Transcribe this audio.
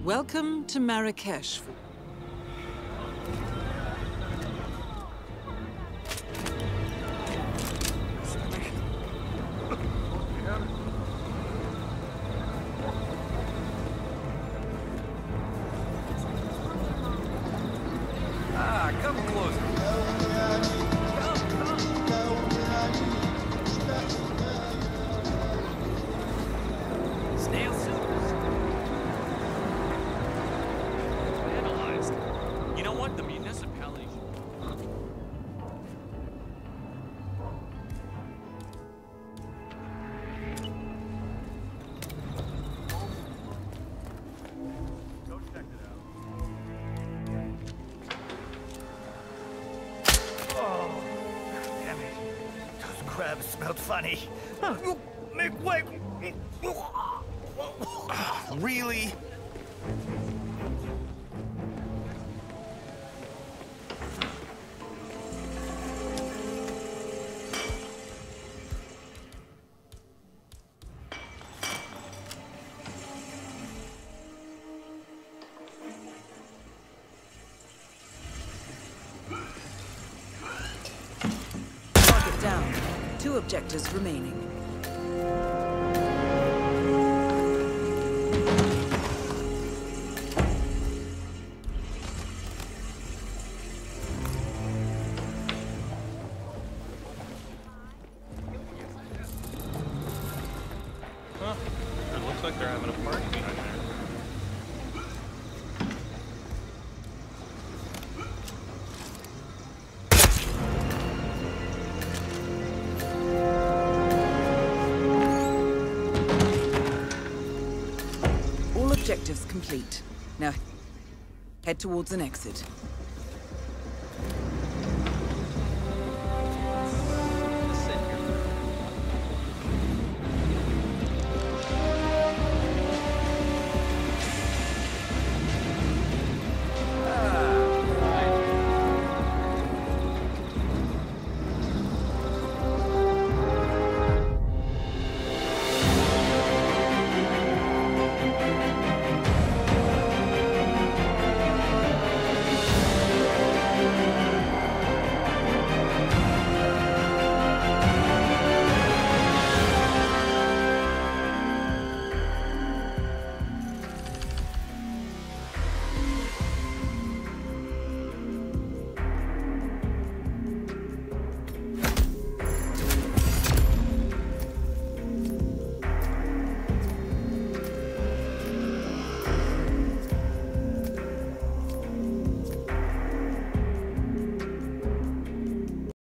Welcome to Marrakesh. Come closer. Snail silvers. Analyzed. You know what? The municipality Go check it out. Oh, damn it. Those crabs smelled funny. Make way. Really? Target down. 2 objectives remaining. Huh. It looks like they're having a party behind there. All objectives complete. Now, head towards an exit.